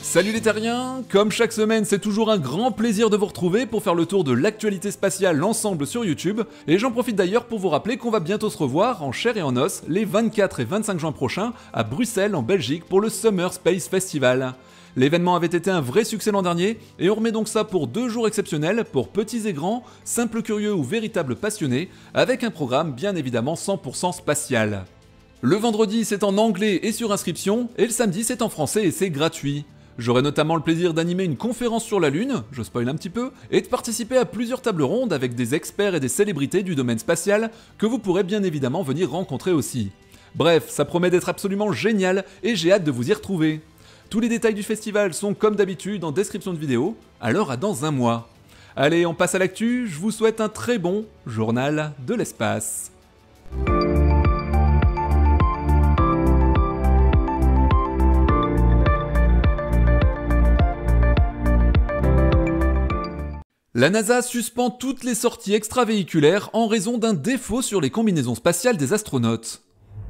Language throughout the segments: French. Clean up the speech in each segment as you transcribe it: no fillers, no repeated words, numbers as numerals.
Salut les terriens, comme chaque semaine c'est toujours un grand plaisir de vous retrouver pour faire le tour de l'actualité spatiale ensemble sur YouTube, et j'en profite d'ailleurs pour vous rappeler qu'on va bientôt se revoir en chair et en os les 24 et 25 juin prochains à Bruxelles en Belgique pour le Summer Space Festival. L'événement avait été un vrai succès l'an dernier, et on remet donc ça pour 2 jours exceptionnels pour petits et grands, simples curieux ou véritables passionnés, avec un programme bien évidemment 100% spatial. Le vendredi c'est en anglais et sur inscription, et le samedi c'est en français et c'est gratuit. J'aurai notamment le plaisir d'animer une conférence sur la Lune, je spoil un petit peu, et de participer à plusieurs tables rondes avec des experts et des célébrités du domaine spatial que vous pourrez bien évidemment venir rencontrer aussi. Bref, ça promet d'être absolument génial et j'ai hâte de vous y retrouver. Tous les détails du festival sont comme d'habitude en description de vidéo, alors à dans un mois. Allez, on passe à l'actu, je vous souhaite un très bon journal de l'espace. La NASA suspend toutes les sorties extravéhiculaires en raison d'un défaut sur les combinaisons spatiales des astronautes.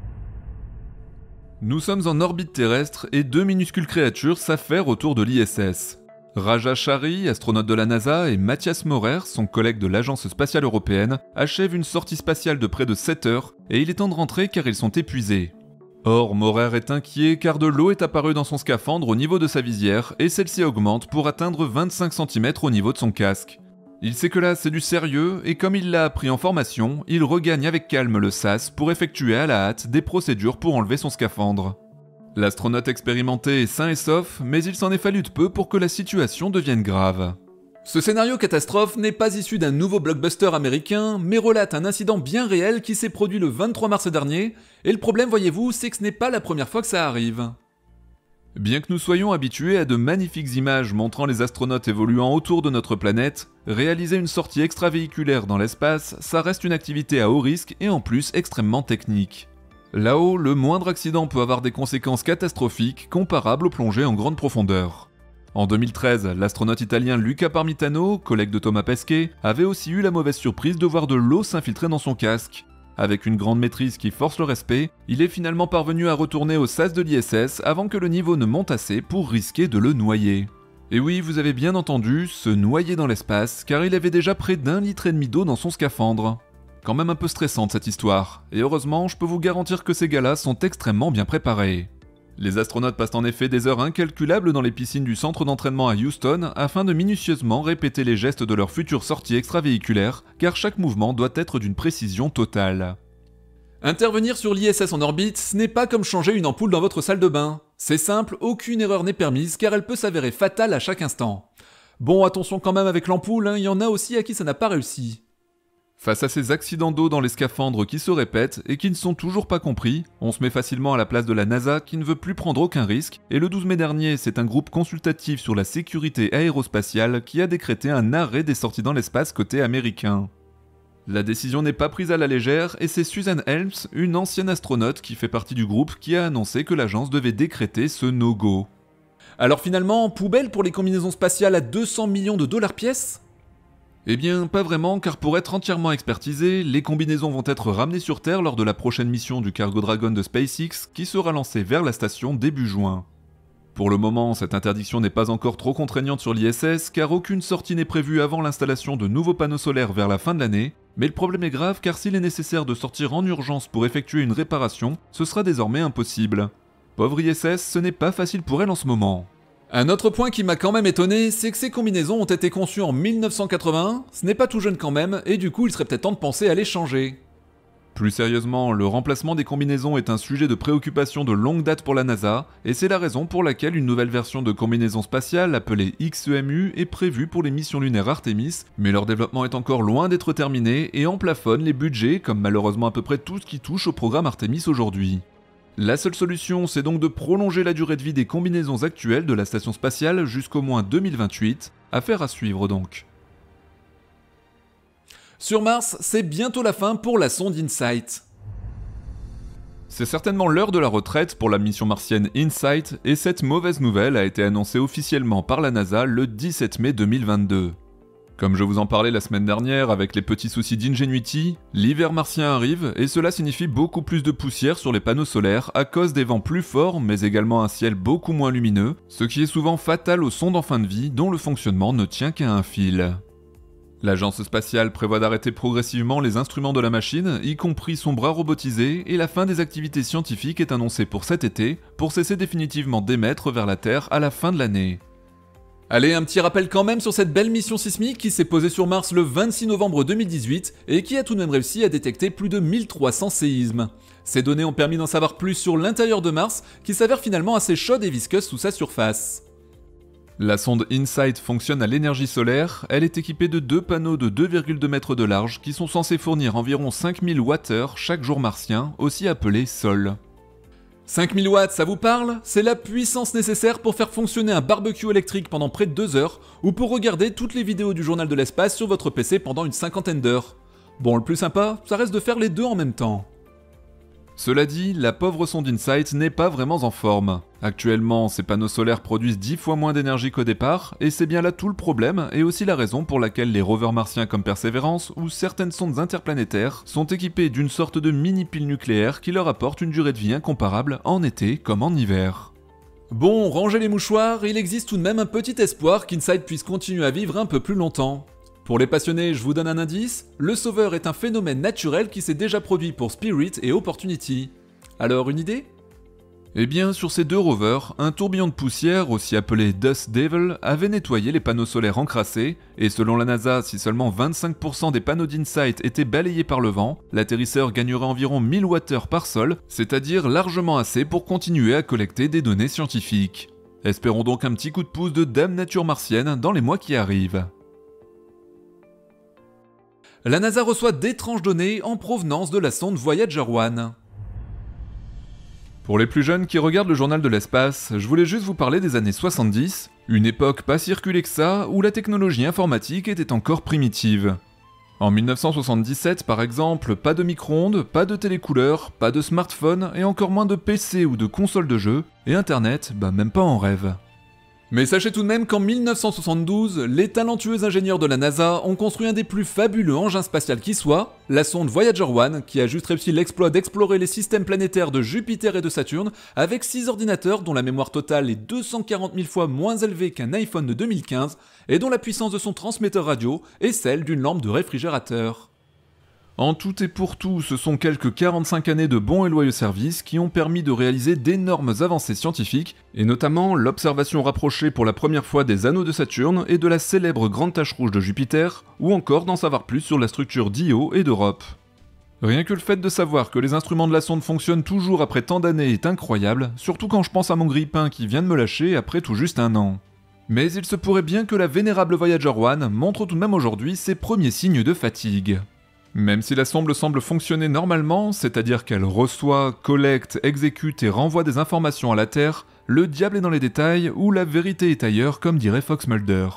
Nous sommes en orbite terrestre et 2 minuscules créatures s'affairent autour de l'ISS. Raja Chari, astronaute de la NASA, et Mathias Maurer, son collègue de l'Agence spatiale européenne, achèvent une sortie spatiale de près de 7 heures et il est temps de rentrer car ils sont épuisés. Or, Maurer est inquiet car de l'eau est apparue dans son scaphandre au niveau de sa visière et celle-ci augmente pour atteindre 25 cm au niveau de son casque. Il sait que là c'est du sérieux et comme il l'a appris en formation, il regagne avec calme le SAS pour effectuer à la hâte des procédures pour enlever son scaphandre. L'astronaute expérimenté est sain et sauf, mais il s'en est fallu de peu pour que la situation devienne grave. Ce scénario catastrophe n'est pas issu d'un nouveau blockbuster américain, mais relate un incident bien réel qui s'est produit le 23 mars dernier, et le problème, voyez-vous, c'est que ce n'est pas la première fois que ça arrive. Bien que nous soyons habitués à de magnifiques images montrant les astronautes évoluant autour de notre planète, réaliser une sortie extravéhiculaire dans l'espace, ça reste une activité à haut risque et en plus extrêmement technique. Là-haut, le moindre accident peut avoir des conséquences catastrophiques comparables aux plongées en grande profondeur. En 2013, l'astronaute italien Luca Parmitano, collègue de Thomas Pesquet, avait aussi eu la mauvaise surprise de voir de l'eau s'infiltrer dans son casque. Avec une grande maîtrise qui force le respect, il est finalement parvenu à retourner au SAS de l'ISS avant que le niveau ne monte assez pour risquer de le noyer. Et oui, vous avez bien entendu, se noyer dans l'espace, car il avait déjà près d'1,5 litre d'eau dans son scaphandre. Quand même un peu stressante cette histoire, et heureusement, je peux vous garantir que ces gars-là sont extrêmement bien préparés. Les astronautes passent en effet des heures incalculables dans les piscines du centre d'entraînement à Houston afin de minutieusement répéter les gestes de leur future sortie extravéhiculaire, car chaque mouvement doit être d'une précision totale. Intervenir sur l'ISS en orbite, ce n'est pas comme changer une ampoule dans votre salle de bain. C'est simple, aucune erreur n'est permise car elle peut s'avérer fatale à chaque instant. Bon, attention quand même avec l'ampoule, il y en a aussi à qui ça n'a pas réussi. Face à ces accidents d'eau dans les scaphandres qui se répètent et qui ne sont toujours pas compris, on se met facilement à la place de la NASA qui ne veut plus prendre aucun risque, et le 12 mai dernier, c'est un groupe consultatif sur la sécurité aérospatiale qui a décrété un arrêt des sorties dans l'espace côté américain. La décision n'est pas prise à la légère et c'est Susan Helms, une ancienne astronaute qui fait partie du groupe, qui a annoncé que l'agence devait décréter ce no-go. Alors finalement, poubelle pour les combinaisons spatiales à 200 millions de dollars pièce ? Eh bien, pas vraiment, car pour être entièrement expertisées, les combinaisons vont être ramenées sur Terre lors de la prochaine mission du Cargo Dragon de SpaceX, qui sera lancée vers la station début juin. Pour le moment, cette interdiction n'est pas encore trop contraignante sur l'ISS, car aucune sortie n'est prévue avant l'installation de nouveaux panneaux solaires vers la fin de l'année, mais le problème est grave car s'il est nécessaire de sortir en urgence pour effectuer une réparation, ce sera désormais impossible. Pauvre ISS, ce n'est pas facile pour elle en ce moment. Un autre point qui m'a quand même étonné, c'est que ces combinaisons ont été conçues en 1981, ce n'est pas tout jeune quand même, et du coup il serait peut-être temps de penser à les changer. Plus sérieusement, le remplacement des combinaisons est un sujet de préoccupation de longue date pour la NASA, et c'est la raison pour laquelle une nouvelle version de combinaison spatiale appelée XEMU est prévue pour les missions lunaires Artemis, mais leur développement est encore loin d'être terminé et en plafonne les budgets, comme malheureusement à peu près tout ce qui touche au programme Artemis aujourd'hui. La seule solution, c'est donc de prolonger la durée de vie des combinaisons actuelles de la station spatiale jusqu'au moins 2028, affaire à suivre donc. Sur Mars, c'est bientôt la fin pour la sonde InSight. C'est certainement l'heure de la retraite pour la mission martienne InSight, et cette mauvaise nouvelle a été annoncée officiellement par la NASA le 17 mai 2022. Comme je vous en parlais la semaine dernière avec les petits soucis d'Ingenuity, l'hiver martien arrive et cela signifie beaucoup plus de poussière sur les panneaux solaires à cause des vents plus forts mais également un ciel beaucoup moins lumineux, ce qui est souvent fatal aux sondes en fin de vie dont le fonctionnement ne tient qu'à un fil. L'agence spatiale prévoit d'arrêter progressivement les instruments de la machine, y compris son bras robotisé, et la fin des activités scientifiques est annoncée pour cet été, pour cesser définitivement d'émettre vers la Terre à la fin de l'année. Allez, un petit rappel quand même sur cette belle mission sismique qui s'est posée sur Mars le 26 novembre 2018 et qui a tout de même réussi à détecter plus de 1300 séismes. Ces données ont permis d'en savoir plus sur l'intérieur de Mars qui s'avère finalement assez chaude et visqueuse sous sa surface. La sonde InSight fonctionne à l'énergie solaire, elle est équipée de 2 panneaux de 2,2 mètres de large qui sont censés fournir environ 5000 Wh chaque jour martien, aussi appelé sol. 5000 watts, ça vous parle? C'est la puissance nécessaire pour faire fonctionner un barbecue électrique pendant près de 2 heures, ou pour regarder toutes les vidéos du journal de l'espace sur votre PC pendant une cinquantaine d'heures. Bon, le plus sympa, ça reste de faire les deux en même temps. Cela dit, la pauvre sonde InSight n'est pas vraiment en forme. Actuellement, ces panneaux solaires produisent 10 fois moins d'énergie qu'au départ, et c'est bien là tout le problème, et aussi la raison pour laquelle les rovers martiens comme Perseverance ou certaines sondes interplanétaires sont équipés d'une sorte de mini-pile nucléaire qui leur apporte une durée de vie incomparable en été comme en hiver. Bon, rangez les mouchoirs, il existe tout de même un petit espoir qu'InSight puisse continuer à vivre un peu plus longtemps. Pour les passionnés, je vous donne un indice, le Sauveur est un phénomène naturel qui s'est déjà produit pour Spirit et Opportunity. Alors une idée ? Eh bien, sur ces 2 rovers, un tourbillon de poussière, aussi appelé Dust Devil, avait nettoyé les panneaux solaires encrassés, et selon la NASA, si seulement 25% des panneaux d'InSight étaient balayés par le vent, l'atterrisseur gagnerait environ 1000 Wh par sol, c'est-à-dire largement assez pour continuer à collecter des données scientifiques. Espérons donc un petit coup de pouce de Dame Nature martienne dans les mois qui arrivent. La NASA reçoit d'étranges données en provenance de la sonde Voyager 1. Pour les plus jeunes qui regardent le journal de l'espace, je voulais juste vous parler des années 70, une époque pas si reculée que ça, où la technologie informatique était encore primitive. En 1977 par exemple, pas de micro-ondes, pas de télécouleurs, pas de smartphone et encore moins de PC ou de console de jeu, et internet, même pas en rêve. Mais sachez tout de même qu'en 1972, les talentueux ingénieurs de la NASA ont construit un des plus fabuleux engins spatials qui soit, la sonde Voyager 1, qui a juste réussi l'exploit d'explorer les systèmes planétaires de Jupiter et de Saturne avec 6 ordinateurs dont la mémoire totale est 240 000 fois moins élevée qu'un iPhone de 2015 et dont la puissance de son transmetteur radio est celle d'une lampe de réfrigérateur. En tout et pour tout, ce sont quelques 45 années de bons et loyaux services qui ont permis de réaliser d'énormes avancées scientifiques, et notamment l'observation rapprochée pour la première fois des anneaux de Saturne et de la célèbre grande tache rouge de Jupiter, ou encore d'en savoir plus sur la structure d'Io et d'Europe. Rien que le fait de savoir que les instruments de la sonde fonctionnent toujours après tant d'années est incroyable, surtout quand je pense à mon grille-pain qui vient de me lâcher après tout juste 1 an. Mais il se pourrait bien que la vénérable Voyager 1 montre tout de même aujourd'hui ses premiers signes de fatigue. Même si la sonde semble fonctionner normalement, c'est-à-dire qu'elle reçoit, collecte, exécute et renvoie des informations à la Terre, le diable est dans les détails ou la vérité est ailleurs, comme dirait Fox Mulder.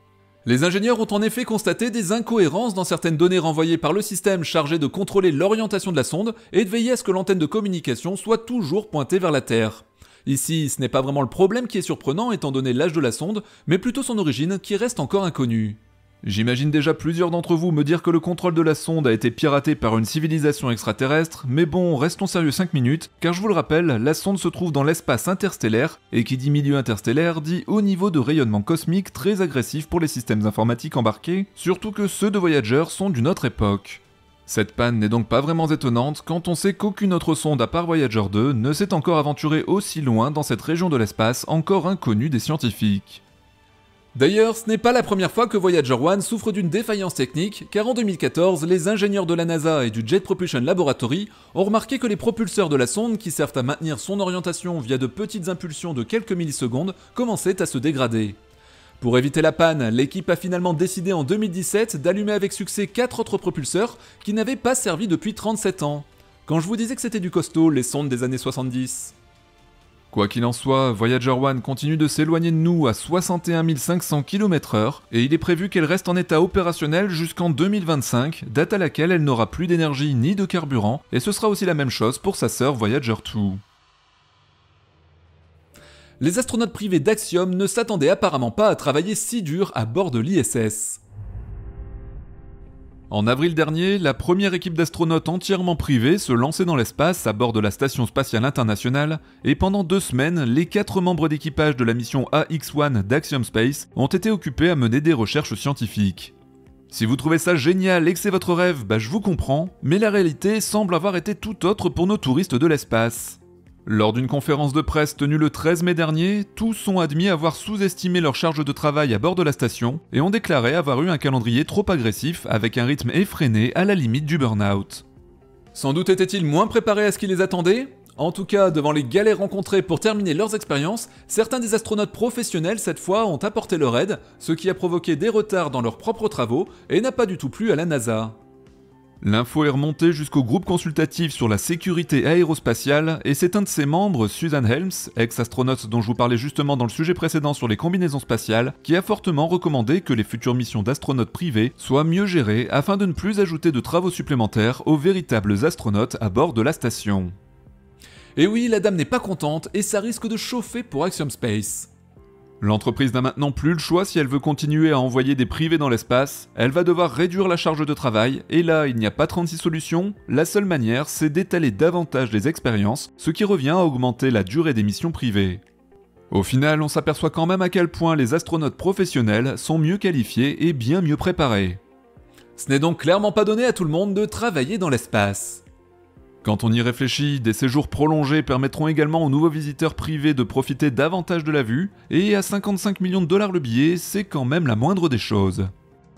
Les ingénieurs ont en effet constaté des incohérences dans certaines données renvoyées par le système chargé de contrôler l'orientation de la sonde et de veiller à ce que l'antenne de communication soit toujours pointée vers la Terre. Ici, ce n'est pas vraiment le problème qui est surprenant étant donné l'âge de la sonde, mais plutôt son origine qui reste encore inconnue. J'imagine déjà plusieurs d'entre vous me dire que le contrôle de la sonde a été piraté par une civilisation extraterrestre, mais bon, restons sérieux 5 minutes, car je vous le rappelle, la sonde se trouve dans l'espace interstellaire, et qui dit milieu interstellaire dit haut niveau de rayonnement cosmique très agressif pour les systèmes informatiques embarqués, surtout que ceux de Voyager sont d'une autre époque. Cette panne n'est donc pas vraiment étonnante quand on sait qu'aucune autre sonde à part Voyager 2 ne s'est encore aventurée aussi loin dans cette région de l'espace encore inconnue des scientifiques. D'ailleurs, ce n'est pas la première fois que Voyager 1 souffre d'une défaillance technique, car en 2014, les ingénieurs de la NASA et du Jet Propulsion Laboratory ont remarqué que les propulseurs de la sonde, qui servent à maintenir son orientation via de petites impulsions de quelques millisecondes, commençaient à se dégrader. Pour éviter la panne, l'équipe a finalement décidé en 2017 d'allumer avec succès 4 autres propulseurs qui n'avaient pas servi depuis 37 ans. Quand je vous disais que c'était du costaud, les sondes des années 70. Quoi qu'il en soit, Voyager 1 continue de s'éloigner de nous à 61 500 km/h et il est prévu qu'elle reste en état opérationnel jusqu'en 2025, date à laquelle elle n'aura plus d'énergie ni de carburant, et ce sera aussi la même chose pour sa sœur Voyager 2. Les astronautes privés d'Axiom ne s'attendaient apparemment pas à travailler si dur à bord de l'ISS. En avril dernier, la première équipe d'astronautes entièrement privée se lançait dans l'espace à bord de la Station Spatiale Internationale, et pendant 2 semaines, les 4 membres d'équipage de la mission AX-1 d'Axiom Space ont été occupés à mener des recherches scientifiques. Si vous trouvez ça génial et que c'est votre rêve, je vous comprends, mais la réalité semble avoir été tout autre pour nos touristes de l'espace. Lors d'une conférence de presse tenue le 13 mai dernier, tous ont admis avoir sous-estimé leur charge de travail à bord de la station et ont déclaré avoir eu un calendrier trop agressif avec un rythme effréné à la limite du burn-out. Sans doute étaient-ils moins préparés à ce qui les attendait ? En tout cas, devant les galères rencontrées pour terminer leurs expériences, certains des astronautes professionnels cette fois ont apporté leur aide, ce qui a provoqué des retards dans leurs propres travaux et n'a pas du tout plu à la NASA. L'info est remontée jusqu'au groupe consultatif sur la sécurité aérospatiale et c'est un de ses membres, Susan Helms, ex-astronaute dont je vous parlais justement dans le sujet précédent sur les combinaisons spatiales, qui a fortement recommandé que les futures missions d'astronautes privés soient mieux gérées afin de ne plus ajouter de travaux supplémentaires aux véritables astronautes à bord de la station. Et oui, la dame n'est pas contente et ça risque de chauffer pour Axiom Space. L'entreprise n'a maintenant plus le choix si elle veut continuer à envoyer des privés dans l'espace, elle va devoir réduire la charge de travail, et là il n'y a pas 36 solutions, la seule manière c'est d'étaler davantage les expériences, ce qui revient à augmenter la durée des missions privées. Au final, on s'aperçoit quand même à quel point les astronautes professionnels sont mieux qualifiés et bien mieux préparés. Ce n'est donc clairement pas donné à tout le monde de travailler dans l'espace. Quand on y réfléchit, des séjours prolongés permettront également aux nouveaux visiteurs privés de profiter davantage de la vue, et à 55 millions de dollars le billet, c'est quand même la moindre des choses.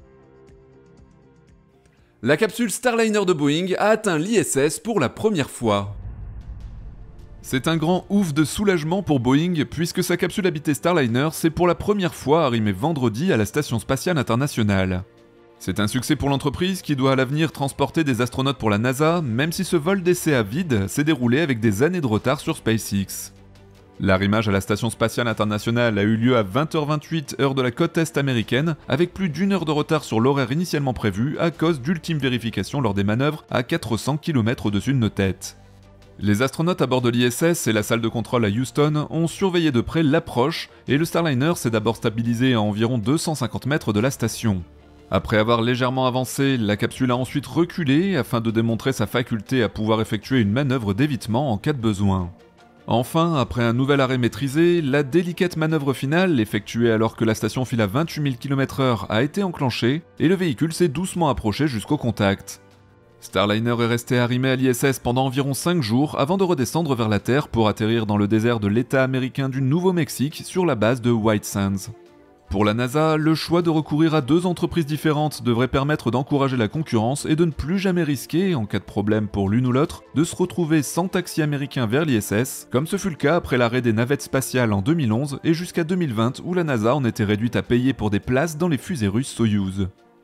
La capsule Starliner de Boeing a atteint l'ISS pour la première fois. C'est un grand ouf de soulagement pour Boeing, puisque sa capsule habitée Starliner s'est pour la première fois arrimée vendredi à la Station Spatiale Internationale. C'est un succès pour l'entreprise qui doit à l'avenir transporter des astronautes pour la NASA, même si ce vol d'essai à vide s'est déroulé avec des années de retard sur SpaceX. L'arrimage à la Station Spatiale Internationale a eu lieu à 20h28 heure de la côte est américaine, avec plus d'1 heure de retard sur l'horaire initialement prévu à cause d'ultimes vérifications lors des manœuvres à 400 km au-dessus de nos têtes. Les astronautes à bord de l'ISS et la salle de contrôle à Houston ont surveillé de près l'approche et le Starliner s'est d'abord stabilisé à environ 250 mètres de la station. Après avoir légèrement avancé, la capsule a ensuite reculé afin de démontrer sa faculté à pouvoir effectuer une manœuvre d'évitement en cas de besoin. Enfin, après un nouvel arrêt maîtrisé, la délicate manœuvre finale, effectuée alors que la station file à 28 000 km/h, a été enclenchée et le véhicule s'est doucement approché jusqu'au contact. Starliner est resté arrimé à l'ISS pendant environ 5 jours avant de redescendre vers la Terre pour atterrir dans le désert de l'État américain du Nouveau-Mexique sur la base de White Sands. Pour la NASA, le choix de recourir à 2 entreprises différentes devrait permettre d'encourager la concurrence et de ne plus jamais risquer, en cas de problème pour l'une ou l'autre, de se retrouver sans taxi américain vers l'ISS, comme ce fut le cas après l'arrêt des navettes spatiales en 2011 et jusqu'à 2020 où la NASA en était réduite à payer pour des places dans les fusées russes Soyouz.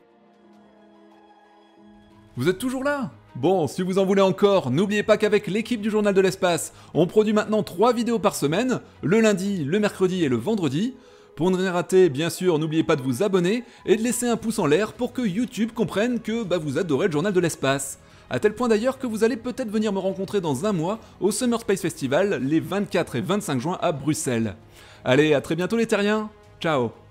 Vous êtes toujours là ? Bon, si vous en voulez encore, n'oubliez pas qu'avec l'équipe du Journal de l'Espace, on produit maintenant 3 vidéos par semaine, le lundi, le mercredi et le vendredi. Pour ne rien rater, bien sûr, n'oubliez pas de vous abonner et de laisser un pouce en l'air pour que YouTube comprenne que vous adorez le Journal de l'Espace. À tel point d'ailleurs que vous allez peut-être venir me rencontrer dans un mois au Summer Space Festival les 24 et 25 juin à Bruxelles. Allez, à très bientôt les terriens, ciao.